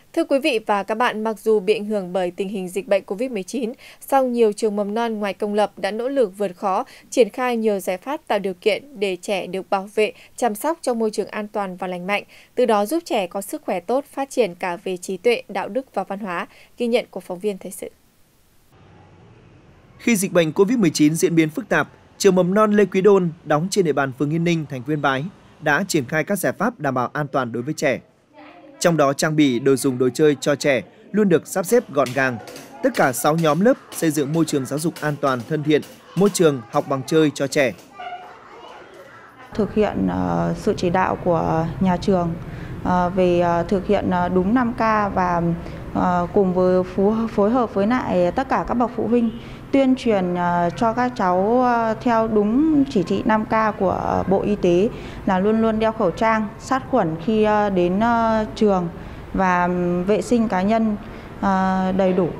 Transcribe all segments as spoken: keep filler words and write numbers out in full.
Thưa quý vị và các bạn, mặc dù bị ảnh hưởng bởi tình hình dịch bệnh Covid mười chín, song nhiều trường mầm non ngoài công lập đã nỗ lực vượt khó, triển khai nhiều giải pháp tạo điều kiện để trẻ được bảo vệ, chăm sóc trong môi trường an toàn và lành mạnh, từ đó giúp trẻ có sức khỏe tốt, phát triển cả về trí tuệ, đạo đức và văn hóa. Ghi nhận của phóng viên thời sự. Khi dịch bệnh Covid mười chín diễn biến phức tạp, trường mầm non Lê Quý Đôn đóng trên địa bàn phường Yên Ninh, thành phố Yên Bái đã triển khai các giải pháp đảm bảo an toàn đối với trẻ. Trong đó, trang bị đồ dùng đồ chơi cho trẻ luôn được sắp xếp gọn gàng. Tất cả sáu nhóm lớp xây dựng môi trường giáo dục an toàn, thân thiện, môi trường học bằng chơi cho trẻ. Thực hiện uh, sự chỉ đạo của nhà trường uh, về uh, thực hiện uh, đúng năm K và uh, cùng với phú, phối hợp với lại tất cả các bậc phụ huynh tuyên truyền uh, cho các cháu uh, theo đúng chỉ thị năm K của Bộ Y tế là luôn luôn đeo khẩu trang, sát khuẩn khi uh, đến uh, trường và um, vệ sinh cá nhân uh, đầy đủ.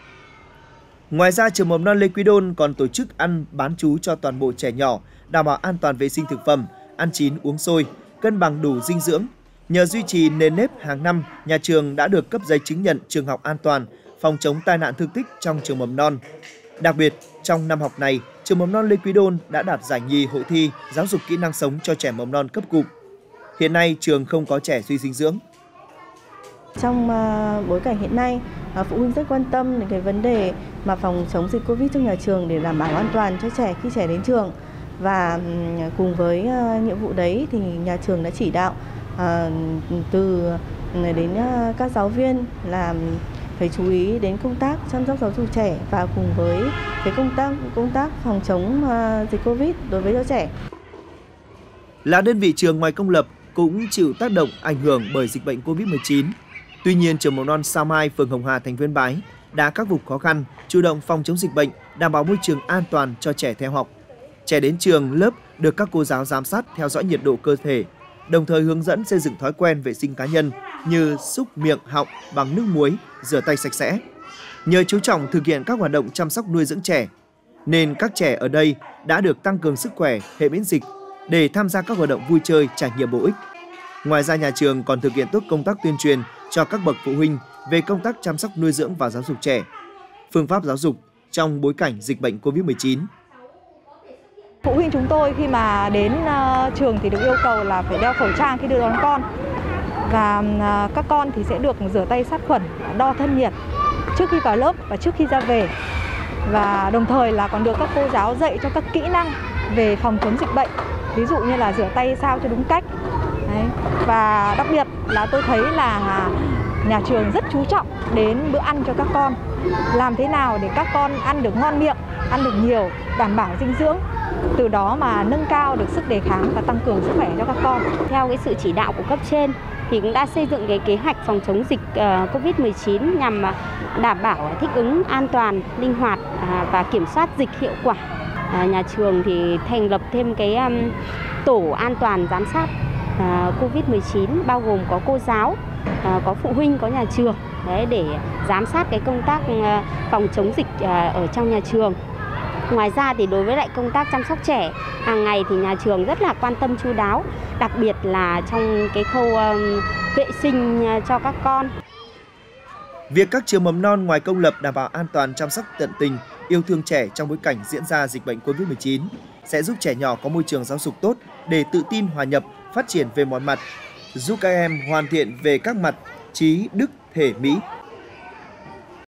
Ngoài ra, trường mầm non Lê Quý Đôn còn tổ chức ăn bán trú cho toàn bộ trẻ nhỏ, đảm bảo an toàn vệ sinh thực phẩm, ăn chín uống sôi, cân bằng đủ dinh dưỡng. Nhờ duy trì nền nếp hàng năm, nhà trường đã được cấp giấy chứng nhận trường học an toàn, phòng chống tai nạn thương tích trong trường mầm non. Đặc biệt, trong năm học này, trường mầm non Lê Quý Đôn đã đạt giải nhì hội thi giáo dục kỹ năng sống cho trẻ mầm non cấp cụm. Hiện nay, trường không có trẻ suy dinh dưỡng. Trong uh, bối cảnh hiện nay, uh, phụ huynh rất quan tâm đến cái vấn đề mà phòng chống dịch Covid trong nhà trường để đảm bảo an toàn cho trẻ khi trẻ đến trường. Và um, cùng với uh, nhiệm vụ đấy thì nhà trường đã chỉ đạo uh, từ đến uh, các giáo viên là phải chú ý đến công tác chăm sóc giáo dục trẻ và cùng với cái công tác công tác phòng chống uh, dịch Covid đối với cho trẻ. Là đơn vị trường ngoài công lập cũng chịu tác động ảnh hưởng bởi dịch bệnh Covid mười chín. Tuy nhiên, trường mầm non Sao Mai, phường Hồng Hà, thành phố Yên Bái đã khắc phục khó khăn, chủ động phòng chống dịch bệnh, đảm bảo môi trường an toàn cho trẻ theo học. Trẻ đến trường, lớp được các cô giáo giám sát theo dõi nhiệt độ cơ thể, đồng thời hướng dẫn xây dựng thói quen vệ sinh cá nhân như xúc miệng, họng bằng nước muối, rửa tay sạch sẽ. Nhờ chú trọng thực hiện các hoạt động chăm sóc nuôi dưỡng trẻ, nên các trẻ ở đây đã được tăng cường sức khỏe, hệ miễn dịch để tham gia các hoạt động vui chơi, trải nghiệm bổ ích. Ngoài ra, nhà trường còn thực hiện tốt công tác tuyên truyền cho các bậc phụ huynh về công tác chăm sóc nuôi dưỡng và giáo dục trẻ, phương pháp giáo dục trong bối cảnh dịch bệnh Covid mười chín. Phụ huynh chúng tôi khi mà đến uh, trường thì được yêu cầu là phải đeo khẩu trang khi đưa đón con. Và uh, các con thì sẽ được rửa tay sát khuẩn, đo thân nhiệt trước khi vào lớp và trước khi ra về. Và đồng thời là còn được các cô giáo dạy cho các kỹ năng về phòng chống dịch bệnh, ví dụ như là rửa tay sao cho đúng cách. Đấy. Và đặc biệt là tôi thấy là nhà trường rất chú trọng đến bữa ăn cho các con. Làm thế nào để các con ăn được ngon miệng, ăn được nhiều, đảm bảo dinh dưỡng. Từ đó mà nâng cao được sức đề kháng và tăng cường sức khỏe cho các con. Theo cái sự chỉ đạo của cấp trên thì cũng đã xây dựng cái kế hoạch phòng chống dịch uh, Covid mười chín nhằm đảm bảo thích ứng an toàn, linh hoạt uh, và kiểm soát dịch hiệu quả. Uh, nhà trường thì thành lập thêm cái um, tổ an toàn giám sát uh, Covid mười chín bao gồm có cô giáo, uh, có phụ huynh, có nhà trường đấy, để giám sát cái công tác uh, phòng chống dịch uh, ở trong nhà trường. Ngoài ra thì đối với lại công tác chăm sóc trẻ hàng ngày thì nhà trường rất là quan tâm chu đáo, đặc biệt là trong cái khâu um, vệ sinh cho các con. Việc các trường mầm non ngoài công lập đảm bảo an toàn, chăm sóc tận tình, yêu thương trẻ trong bối cảnh diễn ra dịch bệnh Covid mười chín sẽ giúp trẻ nhỏ có môi trường giáo dục tốt để tự tin hòa nhập, phát triển về mọi mặt, giúp các em hoàn thiện về các mặt trí, đức, thể, mỹ,